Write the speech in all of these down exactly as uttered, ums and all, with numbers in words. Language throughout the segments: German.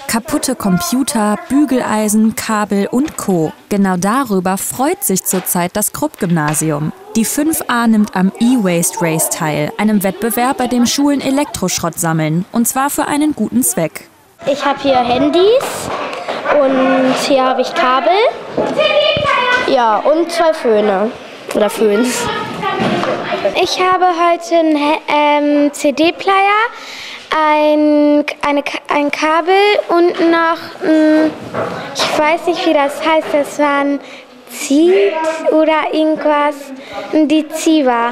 Kaputte Computer, Bügeleisen, Kabel und Co. Genau darüber freut sich zurzeit das Krupp-Gymnasium. Die fünf a nimmt am E-Waste Race teil, einem Wettbewerb, bei dem Schulen Elektroschrott sammeln. Und zwar für einen guten Zweck. Ich habe hier Handys und hier habe ich Kabel. Ja, und zwei Föhne. Oder Föhns. Ich habe heute einen ähm, C D-Player, ein, eine, ein Kabel und noch, ein, ich weiß nicht, wie das heißt, das war ein Zieh oder irgendwas, ein Diziva.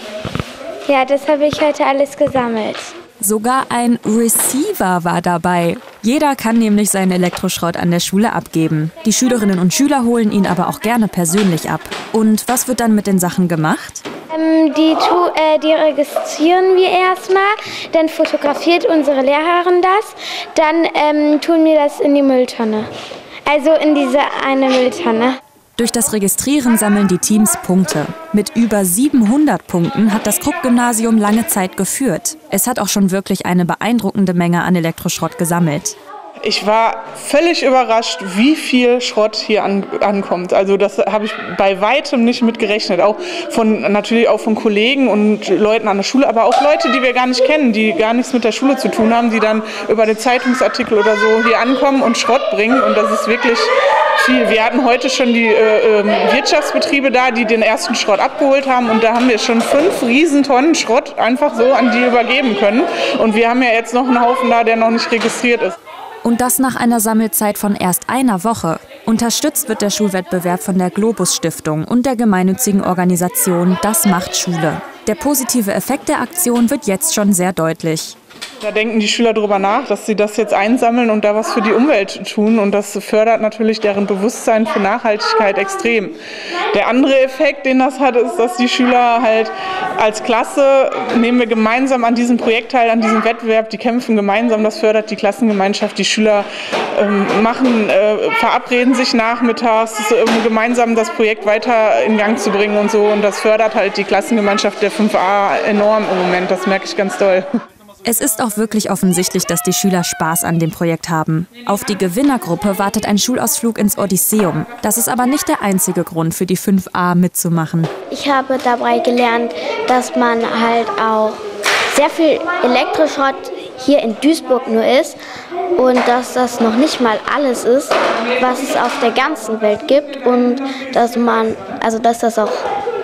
Ja, das habe ich heute alles gesammelt. Sogar ein Receiver war dabei. Jeder kann nämlich seinen Elektroschrott an der Schule abgeben. Die Schülerinnen und Schüler holen ihn aber auch gerne persönlich ab. Und was wird dann mit den Sachen gemacht? Ähm, die, tu, äh, die registrieren wir erstmal, dann fotografiert unsere Lehrerin das, dann ähm, tun wir das in die Mülltonne. Also in diese eine Mülltonne. Durch das Registrieren sammeln die Teams Punkte. Mit über siebenhundert Punkten hat das Krupp-Gymnasium lange Zeit geführt. Es hat auch schon wirklich eine beeindruckende Menge an Elektroschrott gesammelt. Ich war völlig überrascht, wie viel Schrott hier an, ankommt. Also das habe ich bei weitem nicht mit gerechnet. Auch von, natürlich auch von Kollegen und Leuten an der Schule, aber auch Leute, die wir gar nicht kennen, die gar nichts mit der Schule zu tun haben, die dann über den Zeitungsartikel oder so hier ankommen und Schrott bringen. Und das ist wirklich viel. Wir hatten heute schon die äh, Wirtschaftsbetriebe da, die den ersten Schrott abgeholt haben. Und da haben wir schon fünf Riesentonnen Schrott einfach so an die übergeben können. Und wir haben ja jetzt noch einen Haufen da, der noch nicht registriert ist. Und das nach einer Sammelzeit von erst einer Woche. Unterstützt wird der Schulwettbewerb von der Globus Stiftung und der gemeinnützigen Organisation Das macht Schule. Der positive Effekt der Aktion wird jetzt schon sehr deutlich. Da denken die Schüler drüber nach, dass sie das jetzt einsammeln und da was für die Umwelt tun. Und das fördert natürlich deren Bewusstsein für Nachhaltigkeit extrem. Der andere Effekt, den das hat, ist, dass die Schüler halt als Klasse, nehmen wir gemeinsam an diesem Projekt teil, an diesem Wettbewerb, die kämpfen gemeinsam, das fördert die Klassengemeinschaft. Die Schüler ähm, machen, äh, verabreden sich nachmittags, um gemeinsam das Projekt weiter in Gang zu bringen und so. Und das fördert halt die Klassengemeinschaft der fünf a enorm im Moment, das merke ich ganz doll. Es ist auch wirklich offensichtlich, dass die Schüler Spaß an dem Projekt haben. Auf die Gewinnergruppe wartet ein Schulausflug ins Odysseum. Das ist aber nicht der einzige Grund für die fünf a mitzumachen. Ich habe dabei gelernt, dass man halt auch sehr viel Elektroschrott hier in Duisburg nur ist und dass das noch nicht mal alles ist, was es auf der ganzen Welt gibt und dass man, also dass das auch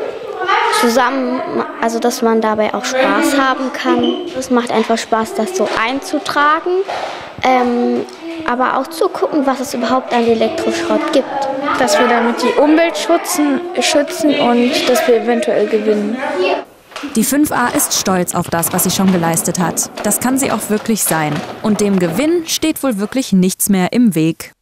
zusammen, also dass man dabei auch Spaß haben kann. Es macht einfach Spaß, das so einzutragen, ähm, aber auch zu gucken, was es überhaupt an Elektroschrott gibt. Dass wir damit die Umwelt schützen, schützen und dass wir eventuell gewinnen. Die fünf a ist stolz auf das, was sie schon geleistet hat. Das kann sie auch wirklich sein. Und dem Gewinn steht wohl wirklich nichts mehr im Weg.